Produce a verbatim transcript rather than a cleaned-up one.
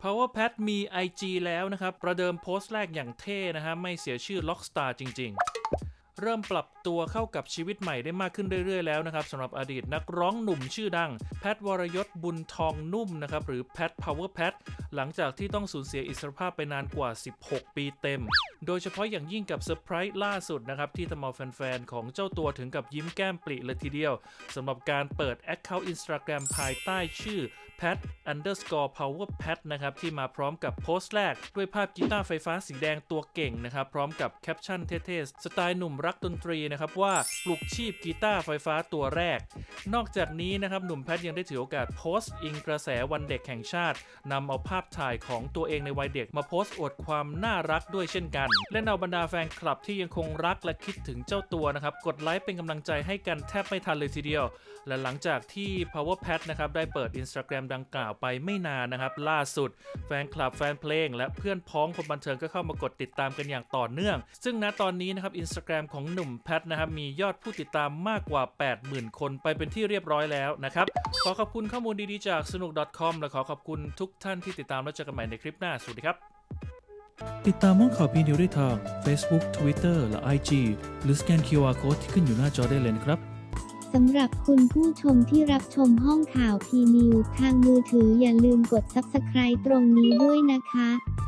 Power Pat มี ไอ จี แล้วนะครับประเดิมโพสต์แรกอย่างเท่นะฮะไม่เสียชื่อ Rockstar จริงๆเริ่มปรับตัวเข้ากับชีวิตใหม่ได้มากขึ้นเรื่อยๆแล้วนะครับสำหรับอดีตนักร้องหนุ่มชื่อดังแพทวรยศบุญทองนุ่มนะครับหรือแพท Power Pat หลังจากที่ต้องสูญเสียอิสรภาพไปนานกว่าสิบหกปีเต็มโดยเฉพาะอย่างยิ่งกับเซอร์ไพรส์ล่าสุดนะครับที่ทำเอาแฟนๆของเจ้าตัวถึงกับยิ้มแก้มปริเลยทีเดียวสำหรับการเปิด Account Instagram ภายใต้ชื่อ Pat underscore Power Pat นะครับที่มาพร้อมกับโพสต์แรกด้วยภาพกีตาร์ไฟฟ้าสีแดงตัวเก่งนะครับพร้อมกับแคปชั่นเท่ๆสไตล์หนุ่มรักดนตรีนะครับว่าปลุกชีพกีตาร์ไฟฟ้าตัวแรกนอกจากนี้นะครับหนุ่มแพทยังได้ถือโอกาสโพสต์อิงกระแสวันเด็กแห่งชาตินำเอาภาพถ่ายของตัวเองในวัยเด็กมาโพสต์อวดความน่ารักด้วยเช่นกันและเอาบรรดาแฟนคลับที่ยังคงรักและคิดถึงเจ้าตัวนะครับกดไลค์เป็นกำลังใจให้กันแทบไม่ทันเลยทีเดียวและหลังจากที่ Power Pat นะครับได้เปิด Instagram ดังกล่าวไปไม่นานนะครับล่าสุดแฟนคลับแฟนเพลงและเพื่อนพ้องคนบันเทิงก็เข้ามากดติดตามกันอย่างต่อเนื่องซึ่งณตอนนี้นะครับ Instagram ของหนุ่มแพทนะครับมียอดผู้ติดตามมากกว่า แปดหมื่น คนไปเป็นที่เรียบร้อยแล้วนะครับขอขอบคุณข้อมูลดีๆจากสนุก .com และขอขอบคุณทุกท่านที่ติดตามแล้วเจอกันใหม่ในคลิปหน้าสวัสดีครับติดตามห้องข่าวพีนิวได้ทาง Facebook Twitter และ ไอ จี หรือสแกน คิว อาร์ Code ที่ขึ้นอยู่หน้าจอได้เลยนะครับสำหรับคุณผู้ชมที่รับชมห้องข่าวพีนิวทางมือถืออย่าลืมกด ซับสไครบ์ ตรงนี้ด้วยนะคะ